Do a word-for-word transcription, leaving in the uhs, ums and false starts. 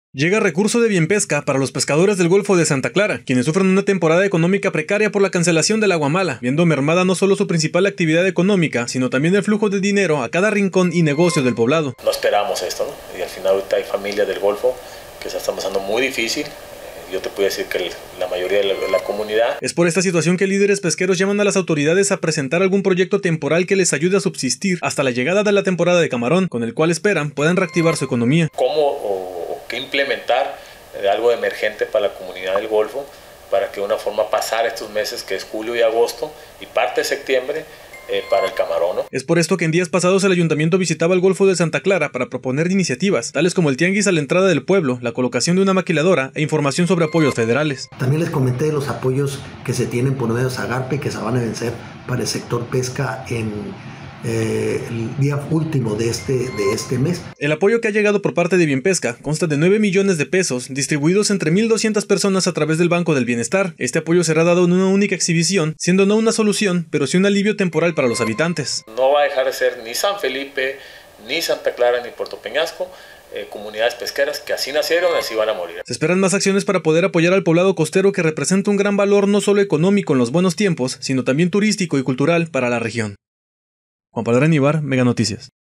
Llega recurso de Bienpesca para los pescadores del Golfo de Santa Clara, quienes sufren una temporada económica precaria por la cancelación del aguamala, viendo mermada no solo su principal actividad económica, sino también el flujo de dinero a cada rincón y negocio del poblado. No esperamos esto, ¿no? Y al final ahorita hay familias del Golfo que se están pasando muy difícil. Yo te puedo decir que la mayoría de la, de la comunidad... Es por esta situación que líderes pesqueros llaman a las autoridades a presentar algún proyecto temporal que les ayude a subsistir hasta la llegada de la temporada de camarón, con el cual esperan puedan reactivar su economía. ¿Cómo o, o qué implementar de algo emergente para la comunidad del Golfo para que de una forma pasar estos meses que es julio y agosto y parte de septiembre eh, para el camarón, ¿no? Es por esto que en días pasados el ayuntamiento visitaba el Golfo de Santa Clara para proponer iniciativas, tales como el tianguis a la entrada del pueblo, la colocación de una maquiladora e información sobre apoyos federales. También les comenté de los apoyos que se tienen por medio de Zagarpe que se van a vencer para el sector pesca en Eh, el día último de este, de este mes. El apoyo que ha llegado por parte de Bienpesca consta de nueve millones de pesos distribuidos entre mil doscientas personas a través del Banco del Bienestar. Este apoyo será dado en una única exhibición, siendo no una solución, pero sí un alivio temporal para los habitantes. No va a dejar de ser ni San Felipe, ni Santa Clara, ni Puerto Peñasco, eh, comunidades pesqueras que así nacieron, así van a morir. Se esperan más acciones para poder apoyar al poblado costero que representa un gran valor no solo económico en los buenos tiempos, sino también turístico y cultural para la región. Juan Pablo Aníbar, Mega Noticias.